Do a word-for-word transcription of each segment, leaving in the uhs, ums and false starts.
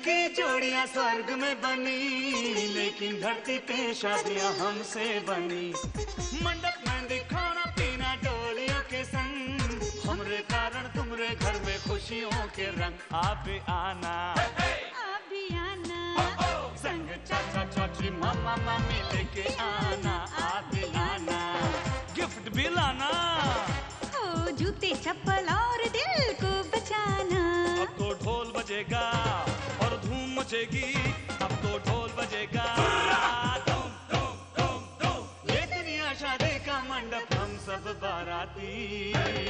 की जोड़ियां स्वर्ग में बनी, लेकिन धरती पे शादियां हमसे बनी। मंडप मेहंदी खाना पीना डोलियों के संग, हमरे कारण तुमरे घर में खुशियों के रंग। आप भी आना, आप भी आना, संग चाचा चाची मामा मामी लेके आना। आप भी आना, गिफ्ट भी लाना, ओ जूते चप्पल और दिल को बचाना। अब तो ढोल बजेगा और धूम मचेगी, अब तो ढोल बजेगा। धूम धूम धूम धूम, ये दुनिया शादी का मंडप, हम सब बाराती,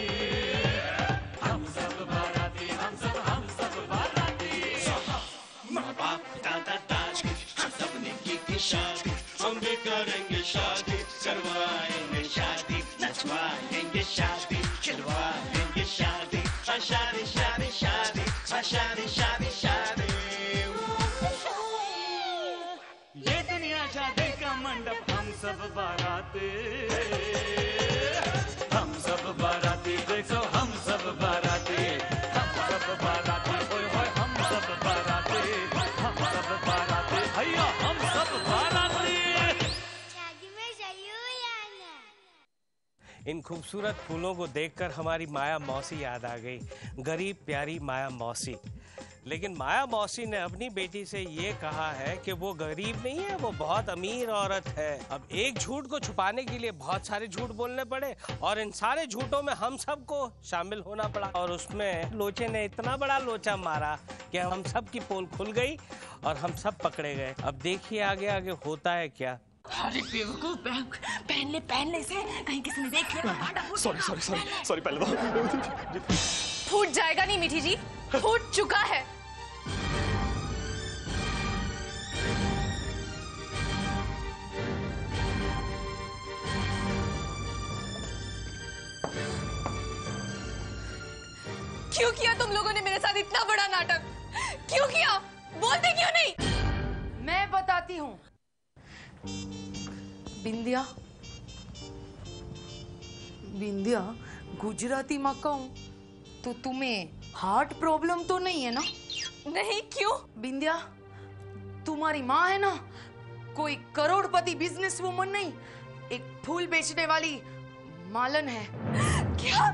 हम सब बाराती, हम सब हम सब बाराती। माँ बाप दादा दाज की हम सब ने की थी शादी, हम भी करेंगे शादी, करवाएंगे शादी, नचवाएंगे शादी, खिलवाएंगे शादी, शादी शादी शादी शादी शादी शादी। ये दुनिया शादी का मंडप, हम सब बाराती, हम सब बाराती। देखो हम सब बाराती, हम सब बाराती, होय होय हम सब बाराती, हम सब बाराती, भैया हम सब बाराती। शादी में जरूर आना। इन खूबसूरत फूलों को देखकर हमारी माया मौसी याद आ गई, गरीब प्यारी माया मौसी। लेकिन माया मौसी ने अपनी बेटी से ये कहा है कि वो गरीब नहीं है, वो बहुत अमीर औरत है। अब एक झूठ को छुपाने के लिए बहुत सारे झूठ बोलने पड़े, और इन सारे झूठों में हम सबको शामिल होना पड़ा। और उसमें लोचे ने इतना बड़ा लोचा मारा कि हम सब की पोल खुल गई और हम सब पकड़े गए। अब देखिए आगे आगे होता है क्या। अरे बेवकूफ, पहन ले पहन ले इसे, कहीं किसी ने देख लिया। सॉरी सॉरी सॉरी सॉरी पहलवान। फूट जाएगा नहीं मीठी जी, फूट चुका है। क्यों किया तुम लोगों ने मेरे साथ इतना बड़ा नाटक? क्यों किया? बोलते क्यों नहीं? मैं बताती हूँ। बिंदिया, बिंदिया गुजराती माँ कहूँ तो तुम्हें हार्ट प्रॉब्लम तो नहीं है ना? नहीं, क्यों? बिंदिया, तुम्हारी माँ है ना, कोई करोड़पति बिजनेस वुमन नहीं, एक फूल बेचने वाली मालन है। क्या?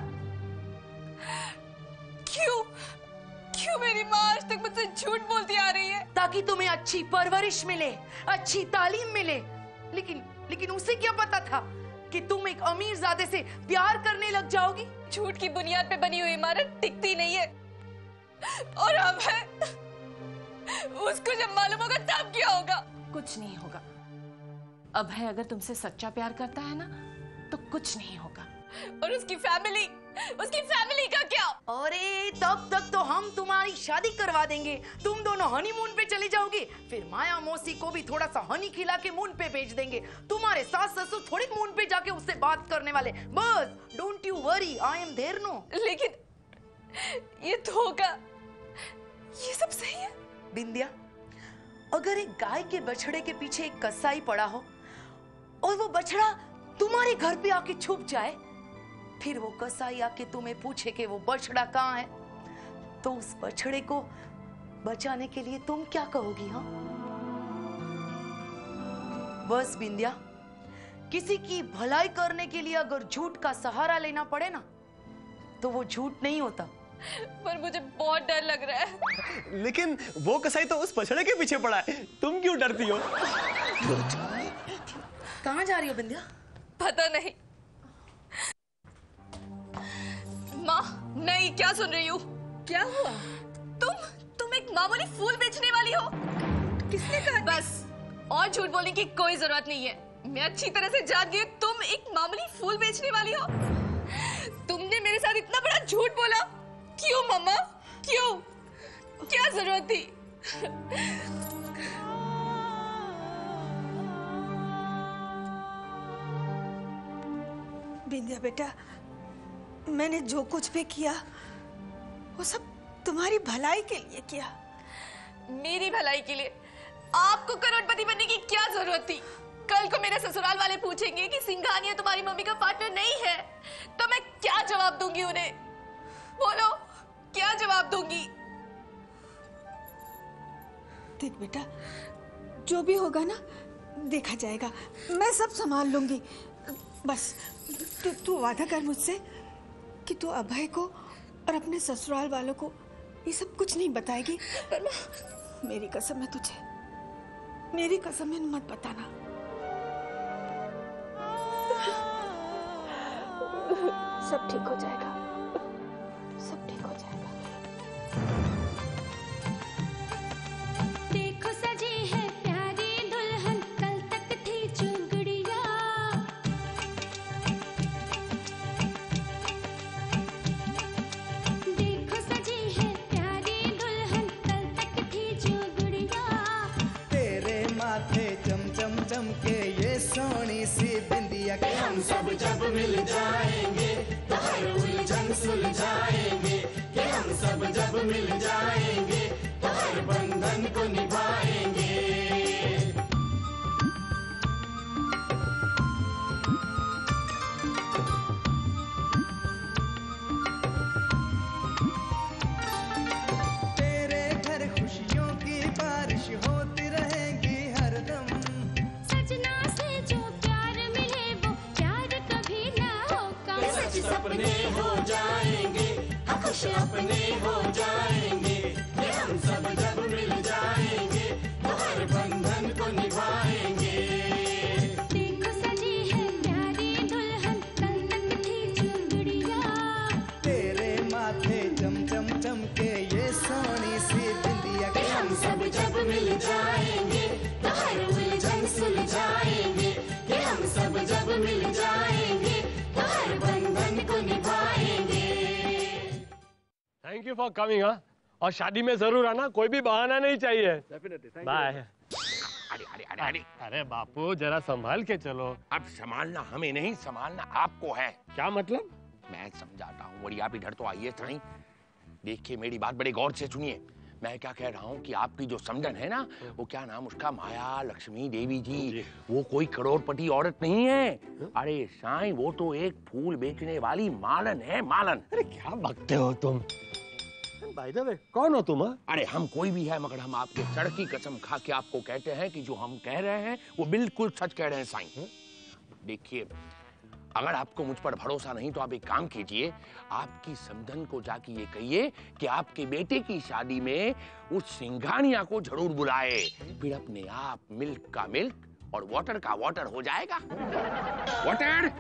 क्यों? क्यों मेरी माँ आज तक मुझसे झूठ बोलती आ रही है? ताकि तुम्हें अच्छी परवरिश मिले, अच्छी तालीम मिले। लेकिन लेकिन उसे क्या पता था कि तुम एक अमीरजादे से प्यार करने लग जाओगी? झूठ की बुनियाद पे बनी हुई इमारत टिकती नहीं है। और अब है, उसको जब मालूम होगा तब क्या होगा? कुछ नहीं होगा। अब है अगर तुमसे सच्चा प्यार करता है ना तो कुछ नहीं होगा। और उसकी फैमिली, उसकी फैमिली का क्या? अरे तब तक तो हम तुम्हारी शादी करवा देंगे, तुम दोनों हनीमून पे चले जाओगे, फिर माया मौसी को भी थोड़ा सा हनी खिला के मून पे भेज देंगे। तुम्हारे सास ससुर थोड़ी मून पे जाके उससे बात करने वाले। बस don't you worry, I am there no. लेकिन ये धोखा, ये सब सही है? बिंदिया, अगर एक गाय के बछड़े के पीछे एक कसाई पड़ा हो और वो बछड़ा तुम्हारे घर पे आके छुप जाए, फिर वो कसाई आके तुम्हें पूछे कि वो बछड़ा कहाँ है, तो उस बछड़े को बचाने के लिए तुम क्या कहोगी? हाँ, बस बिंदिया, किसी की भलाई करने के लिए अगर झूठ का सहारा लेना पड़े ना तो वो झूठ नहीं होता। पर मुझे बहुत डर लग रहा है। लेकिन वो कसाई तो उस बछड़े के पीछे पड़ा है, तुम क्यों डरती हो? कहाँ जा रही हो बिंदिया? पता नहीं। माँ, नहीं, क्या सुन रही हूँ? क्या हुआ? तुम तुम एक मामूली फूल बेचने वाली हो। किसने कहा? बस और झूठ बोलने की कोई जरूरत नहीं है। मैं अच्छी तरह से जान गई तुम एक मामूली फूल बेचने वाली हो। तुमने मेरे साथ इतना बड़ा झूठ बोला। क्यों मम्मा? क्यों? क्या जरूरत थी? बिंदिया बेटा, मैंने जो कुछ भी किया वो सब तुम्हारी भलाई के लिए किया। मेरी भलाई के लिए? आपको करोड़पति बनने की क्या जरूरत थी? कल को मेरे ससुराल वाले पूछेंगे कि सिंघानिया तुम्हारी मम्मी का पार्टनर नहीं है, तो मैं क्या जवाब दूंगी उन्हें? बोलो, क्या जवाब दूंगी? देख बेटा, जो भी होगा ना देखा जाएगा, मैं सब संभाल लूंगी। बस तू तू वादा कर मुझसे कि तू अभय को और अपने ससुराल वालों को ये सब कुछ नहीं बताएगी। पर माँ, मेरी कसम है तुझे, मेरी कसम है, मत बताना। सब ठीक हो जाएगा, सब ठीक हो जाएगा। देखो सजी है प्यारी दुल्हन, कल तक थी जो गुड़िया। देखो सजी है प्यारी दुल्हन, कल तक थी जो गुड़िया। तेरे माथे चम चम चम के ये सोनी सी बिंदिया के हम सब जब मिल जाएंगे तो हर उलझन सुलझाएंगे, कि हम सब जब मिल जाएंगे तो हर बंधन को निभाएंगे। तेरे घर खुशियों की बारिश होती रहेगी हरदम। सजना से जो प्यार मिले वो प्यार कभी ना होगा। सच सपने हो जाएंगे, खुश अपने हो जाएंगे, कि हम सब जब मिल जाएंगे तो हर बंधन को निभाएंगे। देखो सजी है प्यारी दुल्हन, कल तक थी जो गुड़िया। तेरे माथे चम चम चम के ये सोनी सी बिंदिया के हम सब जब मिल जाएंगे तो हर उलझन सुलझाएंगे, कि हम सब जब मिल जाएंगे तो हर बंधन को निभाएंगे। Thank you for coming. हाँ, और शादी में जरूर आना, कोई भी बहाना नहीं चाहिए। बाय। अरे अरे अरे अरे अरे बापू जरा संभाल के चलो। अब संभालना हमें नहीं, संभालना आपको है। क्या मतलब? मैं समझाता हूँ, बड़ी आप इधर तो आइए साईं। देखिए मेरी बात बड़े गौर से सुनिए। मैं क्या कह रहा हूँ कि आपकी जो समझन है ना, वो क्या नाम उसका, माया लक्ष्मी देवी जी, वो कोई करोड़पति औरत नहीं है। अरे साईं, वो तो एक फूल बेचने वाली मालन है, मालन। अरे क्या बकते हो तुम? भाई द वे, कौन हो तुम? अरे हम कोई भी है, मगर हम आपके सर की कसम खा के आपको कहते हैं कि जो हम कह रहे हैं वो बिल्कुल सच कह रहे हैं साईं। देखिए, अगर आपको मुझ पर भरोसा नहीं तो आप एक काम कीजिए, आपकी समधन को जाके ये कहिए कि आपके बेटे की शादी में उस सिंघानिया को जरूर बुलाए, फिर अपने आप मिल्क का मिल्क और वाटर का वाटर हो जाएगा। वाटर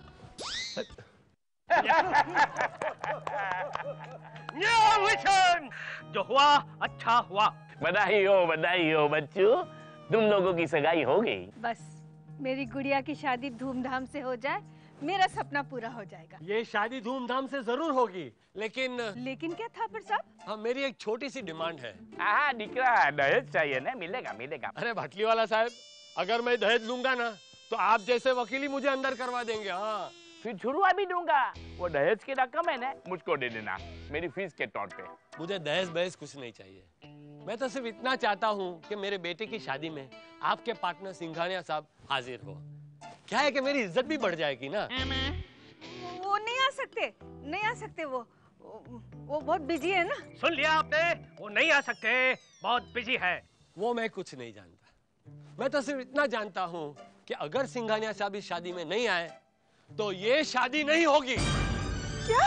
जो हुआ अच्छा हुआ। बधाई हो बधाई हो बच्चों, तुम लोगों की सगाई हो गई। बस मेरी गुड़िया की शादी धूमधाम से हो जाए, मेरा सपना पूरा हो जाएगा। ये शादी धूमधाम से जरूर होगी, लेकिन लेकिन क्या था प्रसाद? हाँ, मेरी एक छोटी सी डिमांड है। हाँ दिकरा, दहेज चाहिए ना, मिलेगा मिलेगा। अरे भटली वाला साहब, अगर मैं दहेज लूंगा ना तो आप जैसे वकील ही मुझे अंदर करवा देंगे। हाँ, फिर छुड़वा भी दूंगा। वो दहेज की रकम है ना, मुझको दे देना मेरी फीस के तौर पे। मुझे दहेज बहेज कुछ नहीं चाहिए। मैं तो सिर्फ इतना चाहता हूँ कि मेरे बेटे की शादी में आपके पार्टनर सिंघानिया साहब हाजिर हो। क्या है कि मेरी इज्जत भी बढ़ जाएगी ना। वो नहीं आ सकते, नहीं आ सकते, वो वो बहुत बिजी है ना। सुन लिया आपने, वो नहीं आ सकते, बहुत बिजी है। वो मैं कुछ नहीं जानता। मैं तो सिर्फ इतना जानता हूँ कि अगर सिंघानिया साहब इस शादी में नहीं आए तो ये शादी नहीं होगी। क्या?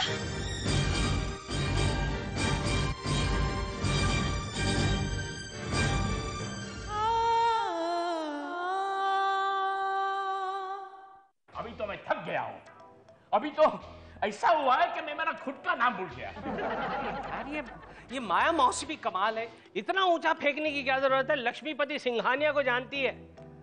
अभी तो मैं थक गया हूँ। अभी तो ऐसा हुआ है कि मैं मेरा खुद का नाम भूल गया। यार ये ये माया मौसी भी कमाल है, इतना ऊंचा फेंकने की क्या जरूरत है? लक्ष्मीपति सिंघानिया को जानती है।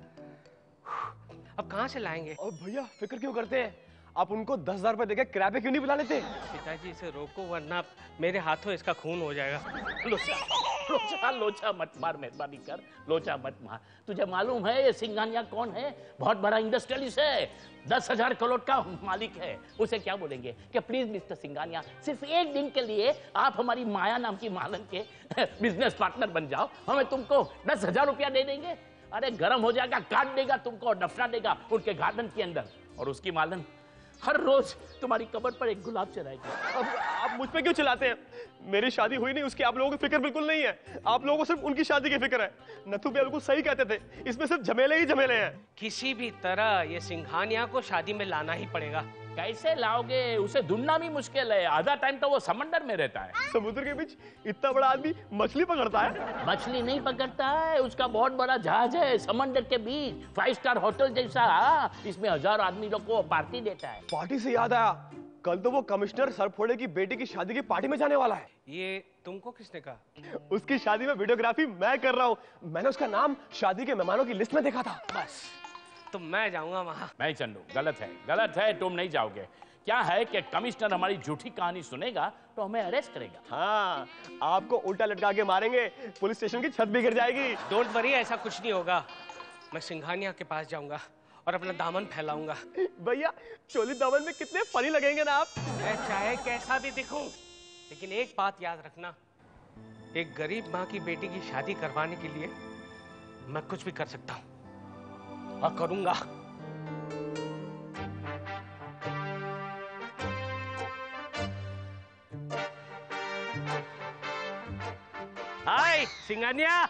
अब कहाँ से लाएंगे? और भैया फिक्र क्यों करते हैं, आप उनको दस हजार रुपए देकर किराए पे क्यों नहीं बुला लेते? पिताजी इसे रोको वरना मेरे हाथों इसका खून हो जाएगा। लोचा लोचा लोचा मत मार, मेहरबानी कर, लोचा मत मार। तुझे मालूम है ये सिंघानिया कौन है? बहुत बड़ा इंडस्ट्रियलिस्ट है, दस हजार करोड़ का मालिक है। उसे क्या बोलेंगे कि प्लीज मिस्टर सिंघानिया, सिर्फ एक दिन के लिए आप हमारी माया नाम की मालन के बिजनेस पार्टनर बन जाओ, हमें तुमको दस हजार रुपया दे देंगे। अरे गर्म हो जाएगा, काट देगा तुमको और दफना देगा उनके गार्डन के अंदर। और उसकी मालन हर रोज तुम्हारी कबर पर एक गुलाब चढ़ाएगी। अब आप मुझ पे क्यों चिल्लाते हैं? मेरी शादी हुई नहीं, उसकी आप लोगों की फिक्र बिल्कुल नहीं है। आप लोगों को सिर्फ उनकी शादी की फिक्र है। नथु भैया बिल्कुल सही कहते थे, इसमें सिर्फ झमेले ही झमेले हैं। किसी भी तरह ये सिंघानिया को शादी में लाना ही पड़ेगा। कैसे लाओगे? उसे ढूंढना भी मुश्किल है, आधा टाइम तो वो समंदर में रहता है। समुद्र के बीच इतना बड़ा आदमी मछली पकड़ता है? मछली नहीं पकड़ता है, उसका बहुत बड़ा जहाज है समंदर के बीच, फाइव स्टार होटल जैसा। इसमें हजार आदमी लोग को पार्टी देता है। पार्टी से याद आया, कल तो वो कमिश्नर सरफोड़े की बेटी की शादी की पार्टी में जाने वाला है। ये तुमको किसने कहा? उसकी शादी में वीडियोग्राफी मैं कर रहा हूँ। मैंने उसका नाम शादी के मेहमानों की लिस्ट में देखा था। बस तो मैं जाऊंगा वहां। नहीं चंदू, गलत है, गलत है, तुम नहीं जाओगे। क्या है कि कमिश्नर हमारी झूठी कहानी सुनेगा तो हमें अरेस्ट करेगा। हाँ, आपको उल्टा लटका के मारेंगे, पुलिस स्टेशन की छत भी गिर जाएगी। डोंट वरी, ऐसा कुछ नहीं होगा। मैं सिंघानिया के पास जाऊंगा और अपना दामन फैलाऊंगा। भैया चोली दामन में कितने फनी लगेंगे ना आप। मैं चाहे कैसा भी दिखूं, लेकिन एक बात याद रखना, एक गरीब माँ की बेटी की शादी करवाने के लिए मैं कुछ भी कर सकता हूँ और करूंगा। हाय सिंघानिया।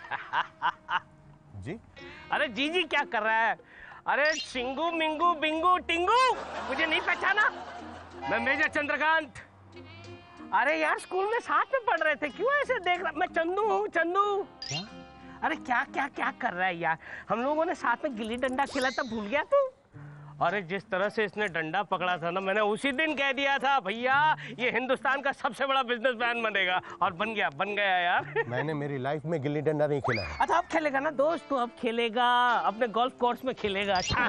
जी? अरे जी जी क्या कर रहा है? अरे सिंगू मिंगू बिंगू टिंगू, मुझे नहीं पहचाना? मैं मेजर चंद्रकांत। अरे यार स्कूल में साथ में पढ़ रहे थे, क्यों ऐसे देख रहा? मैं चंदू हूँ, चंदू। क्या? अरे क्या क्या क्या कर रहा है यार? हम लोगों ने साथ में गिल्ली डंडा खेला था, भूल गया तू? अरे जिस तरह से इसने डंडा पकड़ा था ना, मैंने उसी दिन कह दिया था भैया ये हिंदुस्तान का सबसे बड़ा बिजनेसमैन बनेगा, और बन गया, बन गया यार। मैंने मेरी लाइफ में गिल्ली डंडा नहीं खेला है। अच्छा अब खेलेगा ना दोस्त, तू अब खेलेगा, अपने गोल्फ कोर्स में खेलेगा। अच्छा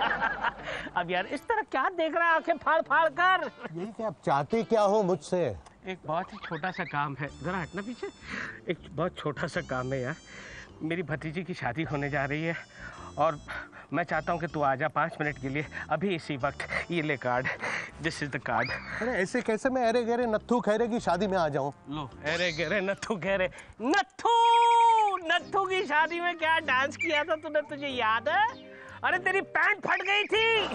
अब यार इस तरह क्या देख रहा है आंखें फाड़ फाड़ कर? यही कि आप चाहते क्या हो मुझसे? एक बहुत ही छोटा सा काम है, जरा हटना पीछे। एक बहुत छोटा सा काम है यार, मेरी भतीजी की शादी होने जा रही है और मैं चाहता हूँ कि तू आ जा पाँच मिनट के लिए, अभी इसी वक्त। ये ले card, this is the card. अरे ऐसे कैसे मैं अरे गहरे नत्थू खैरे की शादी में आ जाऊँ? लो अरे गहरे नत्थू खैरे, नत्थू नत्थू की शादी में क्या डांस किया था तूने, तुझे याद है? अरे तेरी पैंट फट गई थी।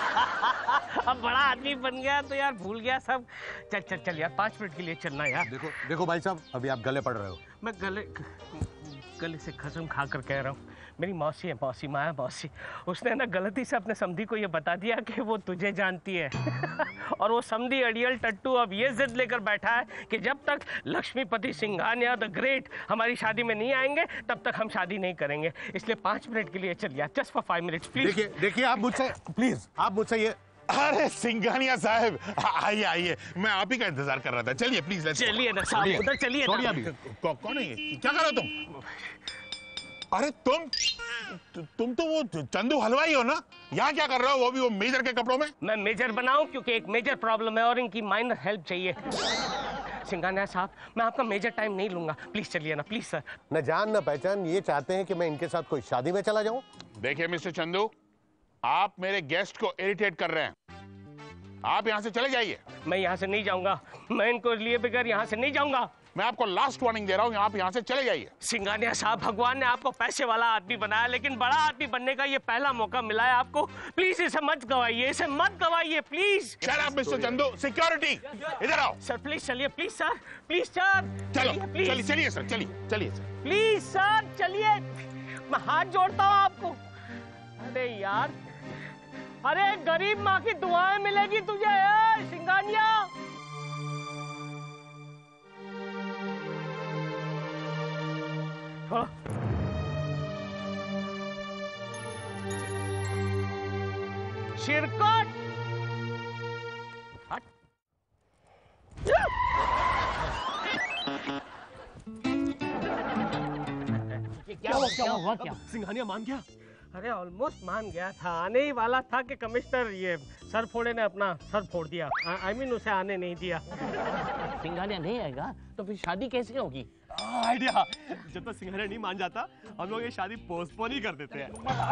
अब बड़ा आदमी बन गया तो यार भूल गया सब। चल चल चल यार, पाँच मिनट के लिए चलना यार। देखो देखो भाई साहब, अभी आप गले पड़ रहे हो। मैं गले गले से कसम खा कर कह रहा हूँ, मेरी मौसी है, मौसी माया मौसी, उसने ना गलती से अपने समधी को ये बता दिया कि वो तुझे जानती है। और वो समधी अड़ियल टट्टू अब ये जिद लेकर बैठा है कि जब तक लक्ष्मीपति सिंघानिया द ग्रेट हमारी शादी में नहीं आएंगे तब तक हम शादी नहीं करेंगे। इसलिए पाँच मिनट के लिए चलिए, just for five minutes please. देखिए देखिए आप मुझसे प्लीज, आप मुझसे ये। अरे सिंघानिया साहब आइए आइए, मैं आप ही का इंतजार कर रहा था। चलिए प्लीज। चलिए ना साहब, उधर चलिए ना। कौ, कौन है ये? क्या कर रहे हो तुम? अरे तुम तु, तुम तो वो चंदू हलवाई हो ना? यहाँ क्या कर रहे हो, वो भी वो मेजर के कपड़ों में? मैं मेजर बनाऊं क्योंकि एक मेजर प्रॉब्लम है और इनकी माइनर हेल्प चाहिए। सिंघानिया साहब मैं आपका मेजर टाइम नहीं लूंगा, प्लीज चलिए ना, प्लीज सर। न जान न पहचान, ये चाहते हैं कि मैं इनके साथ कोई शादी में चला जाऊं? देखिए मिस्टर चंदू, आप मेरे गेस्ट को इरिटेट कर रहे हैं, आप यहाँ से चले जाइए। मैं यहाँ से नहीं जाऊंगा, मैं इनको लिए बगैर यहाँ से नहीं जाऊंगा। मैं आपको लास्ट वार्निंग दे रहा हूँ, आप यहाँ से चले जाइए। सिंघानिया साहब भगवान ने आपको पैसे वाला आदमी बनाया, लेकिन बड़ा आदमी बनने का ये पहला मौका मिला है आपको। प्लीज इसे मत गवाइए, इसे मत गवाइए please. Shut up mister Chandu, security इधर आओ। सर प्लीज चलिए, प्लीज सर, प्लीज सर। चलो चलिए चलिए सर, चलिए चलिए सर, प्लीज सर चलिए, मैं हाथ जोड़ता हूँ आपको। अरे यार, अरे गरीब माँ की दुआएं मिलेगी तुझे यार सिंघानिया। हाँ। शिरकट क्या हुआ क्या हुआ क्या? सिंघानिया मान गया? अरे ऑलमोस्ट मान गया था, आने ही वाला था कि कमिश्नर ये सर फोड़े ने अपना सर फोड़ दिया। आई मीन उसे आने नहीं दिया। सिंघानिया नहीं आएगा तो फिर शादी कैसे होगी? आइडिया, जब तक सिंघानिया नहीं मान जाता हम लोग ये शादी पोस्टपोन ही कर देते हैं।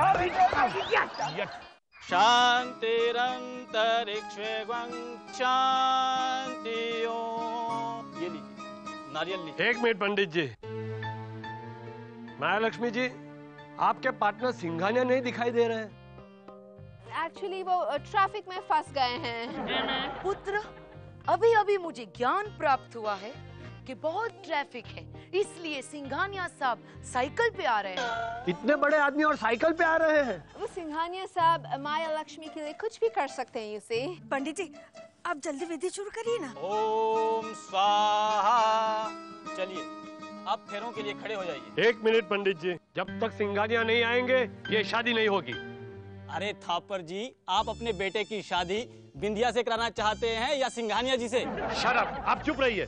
शांतिरंतरिक्षे शांति ओम। ये लीजिए नारियल लीजिए। एक मिनट पंडित जी, महालक्ष्मी जी, आपके पार्टनर सिंघानिया नहीं दिखाई दे रहे हैं। एक्चुअली वो ट्रैफिक में फंस गए हैं। पुत्र, अभी अभी मुझे ज्ञान प्राप्त हुआ है कि बहुत ट्रैफिक है, इसलिए सिंघानिया साहब साइकिल पे आ रहे हैं। इतने बड़े आदमी और साइकिल पे आ रहे हैं? वो सिंघानिया साहब माया लक्ष्मी के लिए कुछ भी कर सकते हैं। इसे पंडित जी, आप जल्दी विधि शुरू करिए ना। ओम स्वाहा। चलिए आप फेरों के लिए खड़े हो जाइए। एक मिनट पंडित जी, जब तक सिंघानिया नहीं आएंगे ये शादी नहीं होगी। अरे थापर जी, आप अपने बेटे की शादी बिंदिया से कराना चाहते हैं या सिंघानिया जी से? शट अप, आप चुप रहिए।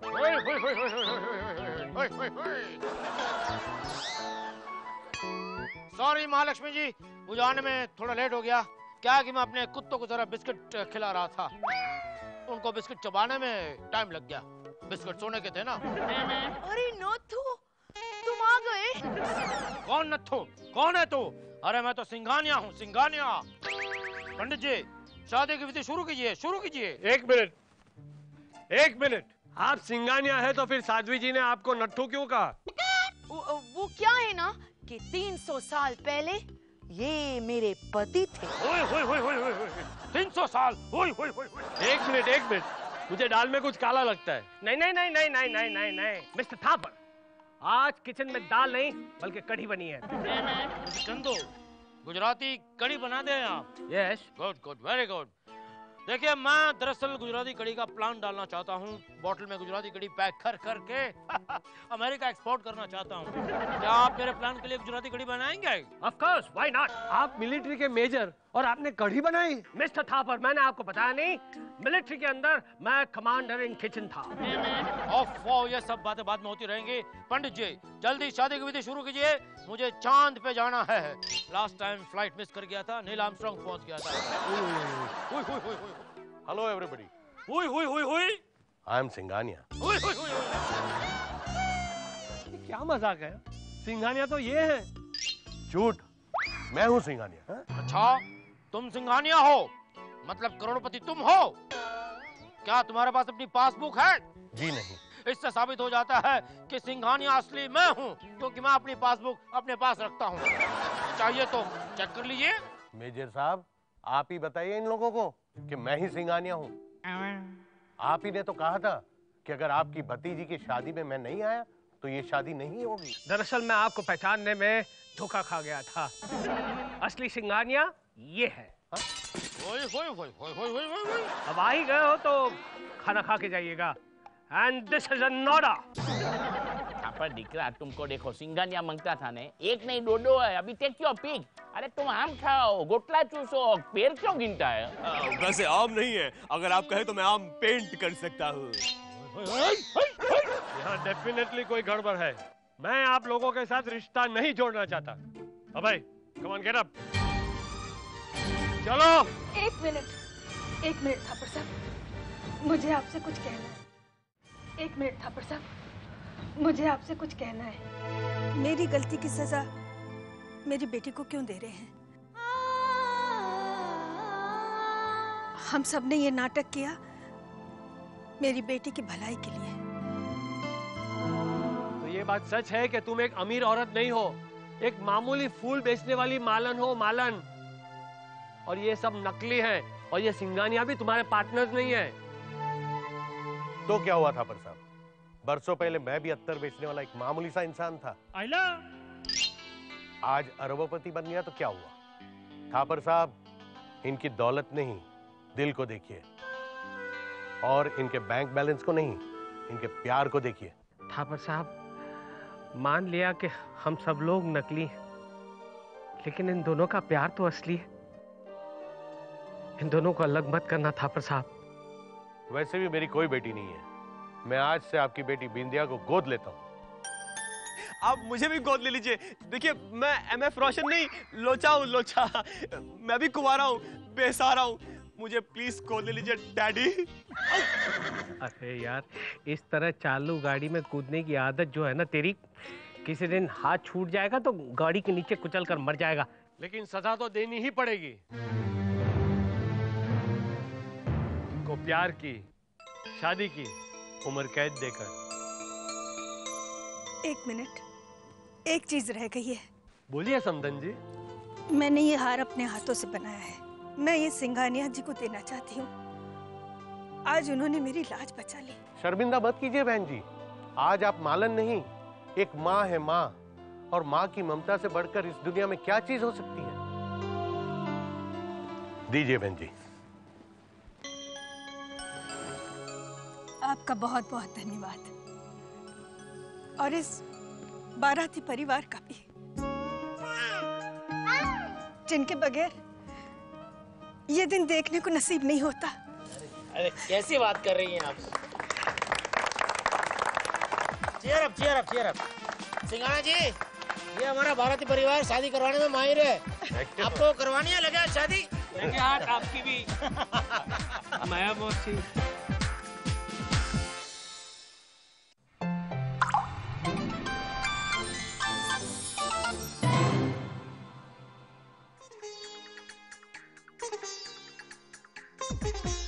सॉरी महालक्ष्मी जी, मुझे आने में थोड़ा लेट हो गया। क्या है कि मैं अपने कुत्तों को जरा बिस्किट खिला रहा था, उनको बिस्किट चबाने में टाइम लग गया। बिस्किट सोने के थे ना। अरे नथु, तुम आ गए। कौन नथु? कौन है तू? अरे मैं तो सिंघानिया हूँ, सिंघानिया। पंडित जी, शादी की विधि शुरू कीजिए, शुरू कीजिए। एक मिनट, एक मिनट। आप सिंघानिया है तो फिर साध्वी जी ने आपको नट्ठू क्यों कहा? वो, वो क्या है ना कि तीन सौ साल पहले ये मेरे पति थे। ओए ओए ओए ओए ओए, तीन सौ साल। ओए ओए ओए। एक मिनट, एक मिनट, मुझे दाल में कुछ काला लगता है। नहीं नहीं नहीं नहीं नहीं नहीं नहीं नहीं मिस्टर थापर, आज किचन में दाल नहीं बल्कि कढ़ी बनी है। चंदू, गुजराती कढ़ी बना दे आप। Yes, good good, very good. देखिए, मैं दरअसल गुजराती कढ़ी का प्लान डालना चाहता हूँ। बोतल में गुजराती कढ़ी पैक कर करके अमेरिका एक्सपोर्ट करना चाहता हूँ। क्या आप मेरे प्लान के लिए गुजराती कढ़ी बनाएंगे? Of course, why not. आप मिलिट्री के मेजर और आपने कढ़ी बनाई? मिस्टर थापर, मैंने आपको बताया नहीं, मिलिट्री के अंदर मैं कमांडर इन किचन था। ओफो, ये सब बातें बाद में होती रहेंगी। पंडित जी, जल्दी शादी की विधि शुरू कीजिए, मुझे चांद पे जाना है। लास्ट टाइम फ्लाइट मिस कर गया था, नील आर्मस्ट्रांग पहुंच गया था। Hello everybody. हुई हुई हुई हुई। I am Singhania. हुई हुई हुई। क्या मजाक है? सिंघानिया तो ये है। झूठ, मैं हूँ सिंघानिया। अच्छा, तुम सिंघानिया हो, मतलब करोड़पति तुम हो। क्या तुम्हारे पास अपनी पासबुक है? जी नहीं। इससे साबित हो जाता है कि सिंघानिया असली मैं हूँ, क्योंकि मैं अपनी पासबुक अपने पास रखता हूँ। चाहिए तो चेक कर लीजिए। मेजर साहब, आप ही बताइए इन लोगों को कि मैं ही सिंघानिया हूँ। आप ही ने तो कहा था कि अगर आपकी भतीजी की शादी में मैं नहीं आया तो ये शादी नहीं होगी। दरअसल मैं आपको पहचानने में धोखा खा गया था। असली सिंघानिया ये है। ओए ओए ओए ओए ओए ओए ओए। अब आ ही गए हो तो खाना खा के जाइएगा। And this is an order. पर दिकरा, तुमको देखो, सिंघानिया मांगता था ने, एक नहीं दो दो है। अभी टेक योर पिक। अरे तुम आम खाओ, गोटला चूसो, पेड़ क्यों गिनता है? आ, वैसे आम नहीं है, अगर आप कहे तो मैं आम पेंट कर सकता हूँ। यहाँ डेफिनेटली कोई गड़बड़ है। मैं आप लोगों के साथ रिश्ता नहीं जोड़ना चाहता। अबे, कम ऑन गेट अप। चलो। एक मिनट, एक मिनट थापर साहब, मुझे आपसे कुछ कहना है। एक मिनट थापर साहब, मुझे आपसे कुछ कहना है। मेरी गलती की सजा मेरी बेटी को क्यों दे रहे हैं? हम सब ने ये नाटक किया मेरी बेटी की भलाई के लिए। तो ये बात सच है कि तुम एक अमीर औरत नहीं हो, एक मामूली फूल बेचने वाली मालन हो, मालन। और ये सब नकली है, और ये सिंघानिया भी तुम्हारे पार्टनर्स नहीं है। तो क्या हुआ था पर साहब? बरसों पहले मैं भी अत्तर बेचने वाला एक मामूली सा इंसान था। आइला। आज अरबपति बन गया तो क्या हुआ? थापर साहब, इनकी दौलत नहीं, दिल को देखिए, और इनके बैंक बैलेंस को नहीं, इनके प्यार को देखिए। थापर साहब, मान लिया कि हम सब लोग नकली हैं, लेकिन इन दोनों का प्यार तो असली है। इन दोनों को अलग मत करना थापर साहब। वैसे भी मेरी कोई बेटी नहीं है। मैं आज से आपकी बेटी बिंदिया को गोद लेता हूँ। आप मुझे भी गोद ले लीजिए। देखिए, मैं एम एफ रोशन नहीं, लोचा हूँ, लोचा। मैं भी कुंवारा हूँ, बेसहारा हूँ। मुझे प्लीज गोद ले लीजिए डैडी। अरे यार, इस तरह चालू गाड़ी में कूदने की आदत जो है ना तेरी, किसी दिन हाथ छूट जाएगा तो गाड़ी के नीचे कुचल कर मर जाएगा। लेकिन सजा तो देनी ही पड़ेगी। को प्यार की, शादी की, उम्र कैद देकर। एक मिनट, एक चीज रह गई है। बोलिए समदन जी। मैंने ये हार अपने हाथों से बनाया है। मैं ये सिंघानिया जी को देना चाहती हूँ। आज उन्होंने मेरी लाज बचा ली। शर्मिंदा मत कीजिए बहन जी, आज आप मालन नहीं, एक माँ है माँ, और माँ की ममता से बढ़कर इस दुनिया में क्या चीज हो सकती है। दीजिए बहन जी। आपका बहुत बहुत धन्यवाद, और इस बाराती परिवार का भी, जिनके बगैर ये दिन देखने को नसीब नहीं होता। अरे कैसी बात कर रही हैं आप? Cheer up, cheer up, cheer up. Singhana ji, ये हमारा भारतीय परिवार शादी करवाने में माहिर है। आपको करवानी है लगे शादी? लगे हाथ आपकी भी। माया मौसी। Thank you.